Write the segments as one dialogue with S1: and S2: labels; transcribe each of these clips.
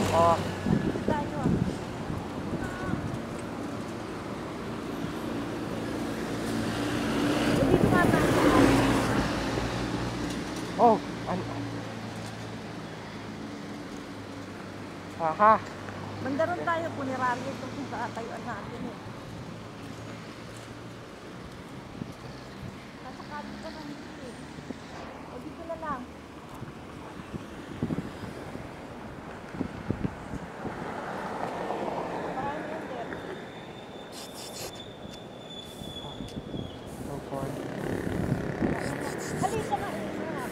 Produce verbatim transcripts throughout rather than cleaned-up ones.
S1: Oh. Oh, ano? Aha.
S2: Bandaron tayo, puneraryo ito kung kaatayuan natin eh. Kasakali ka lang dito eh. O dito na lang. Marami yun there.
S1: So far.
S2: Halika na eh.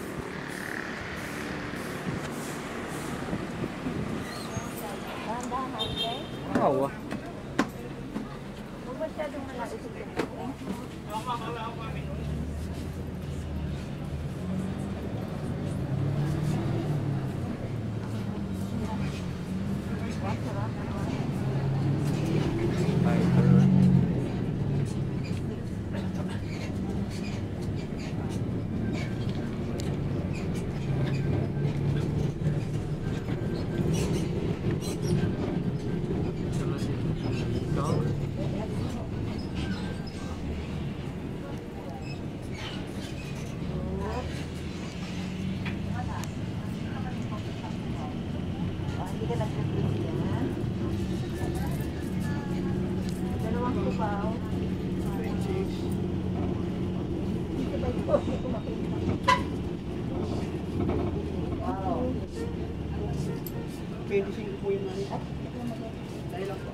S2: Dahan-dahan, okay?
S1: Wow.
S2: Huwag masyadong malapit ito. Hindi ka nag-repeat yan. Dalawang kubaw. Dito ba ito? Wow.
S3: twenty-five po yung money. Dahil lang po.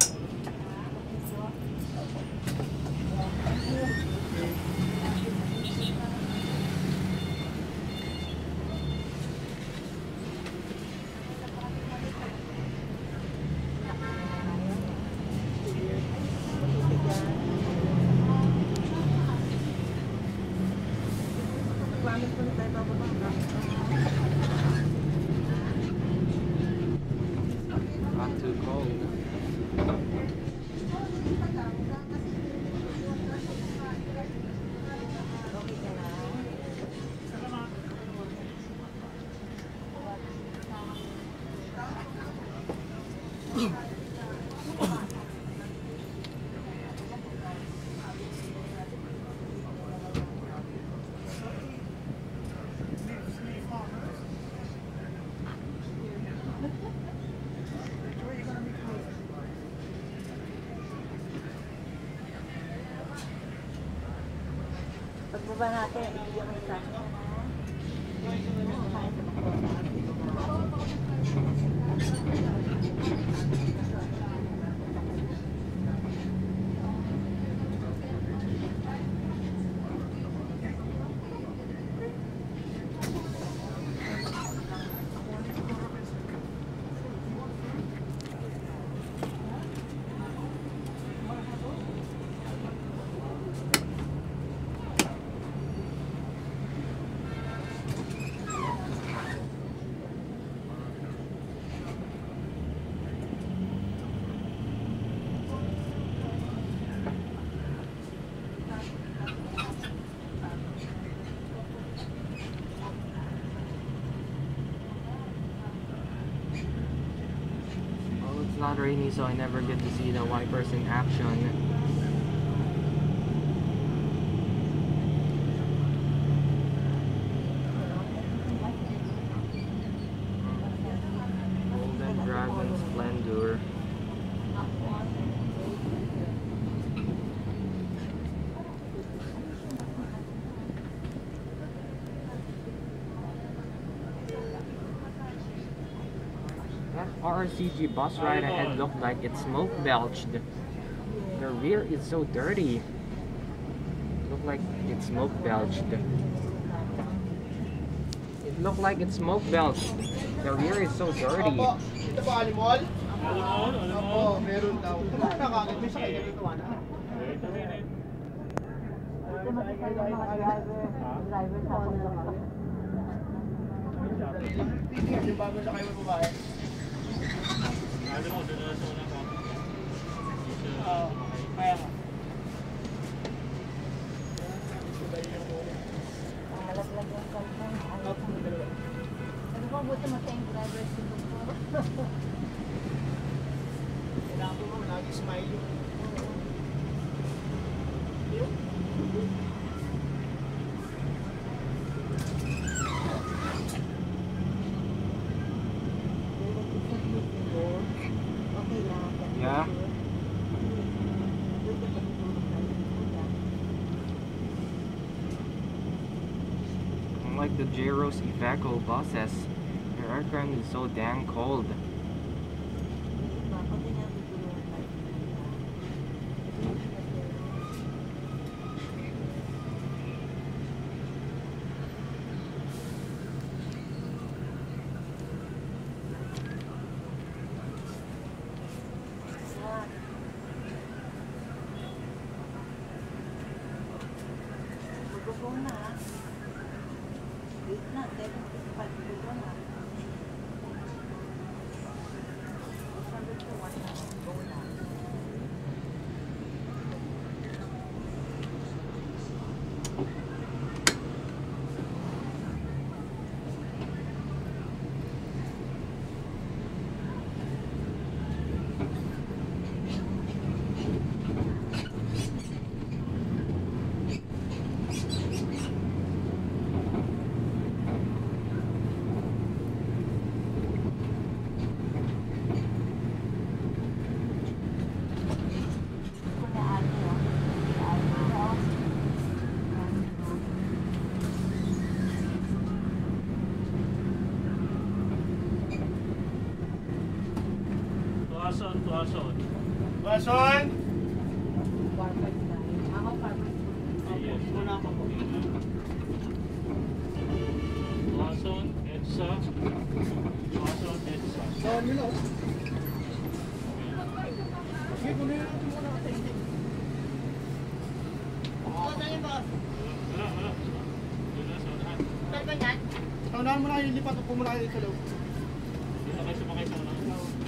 S1: Not too cold.
S2: Pagbaba natin, ibigyan ko sa akin.
S1: It's not rainy, so I never get to see the wipers in action. Golden Dragon Splendor. That R C G bus ride ahead looked like it smoke belched. The rear is so dirty. Looked like it smoke belched. It looked like it smoke belched. The rear is so dirty.
S3: Opo, ito po alimol? Alimol? Opo, meron daw. Nakakit mo sa kanya dito, ano?
S2: Ito makikita yung mga driver. Driver sa ako lang.
S3: Titingnan yung bago sa kayo mo babae.
S4: Ano mo, doon na sa una ko.
S3: Oo, kaya nga.
S2: Ang malaglag yung cellphone. Ano ba, buti mo tayong driver siguro.
S3: Smile.
S2: Okay lang.
S1: Yeah. Unlike the J-Rose Iveco buses, their aircraft is so damn cold.
S2: Go na. Wait na, seven fifty-five go na. Sabi ko, one na, go na.
S4: Tuason, tuason.
S3: Bason!
S2: Farmers na. Ako farmers.
S4: Yes.
S3: Muna ako po.
S4: Tuason, EDSA. Tuason, EDSA.
S3: Saan nila oh? Sige, kunin natin muna ang testing.
S4: Wala, wala. Doon na sa unahan.
S3: Taunahan mo na kayo, lipat po muna kayo sa loob.
S4: Dito kayo sumakay sa unahan.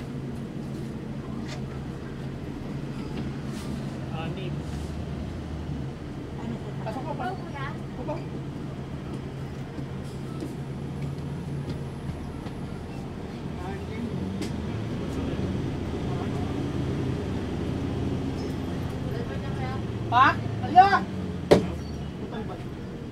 S4: Anim.
S2: Ano sa
S3: Pasok ka pa. Opo. Pa? Alya! Putang ba?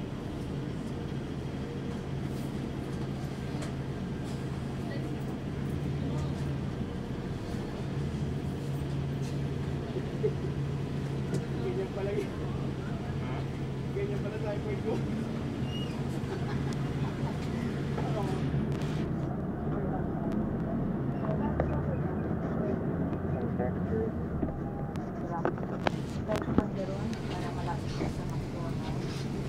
S3: Ganyan pala yun. Ganyan pala tayo po ito.
S2: Kahit sa pagdaroon, para malapit ka sa McDonald's.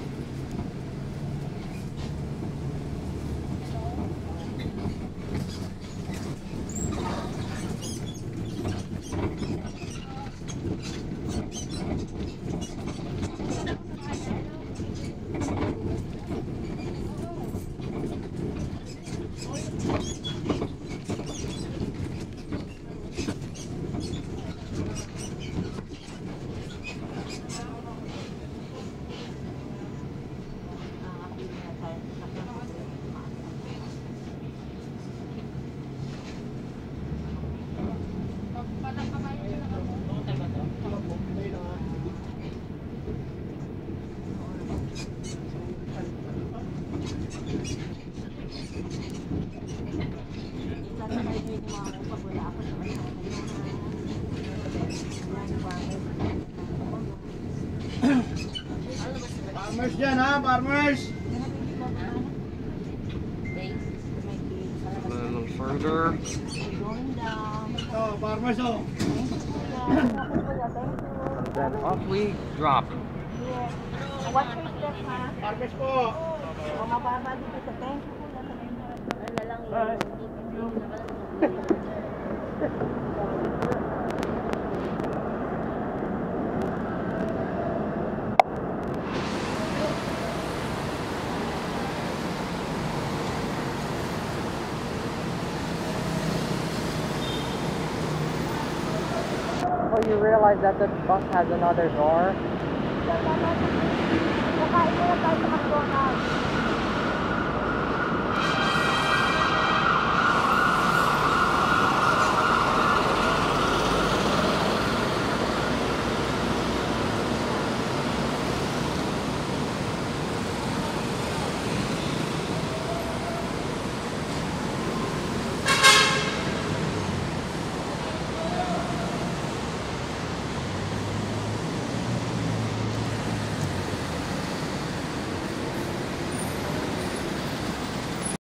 S3: Farmers dyan ha, farmers!
S1: A little further.
S2: Going down.
S3: Oh, farmers oh.
S1: Then off we drop.
S2: Watch your step, ha?
S3: Farmers po!
S2: O mababa dito sa thank you po lang. Ano lang yun.
S1: Oh, you realize that the bus has another door?
S2: Kakain mo na tayo sa McDonald's.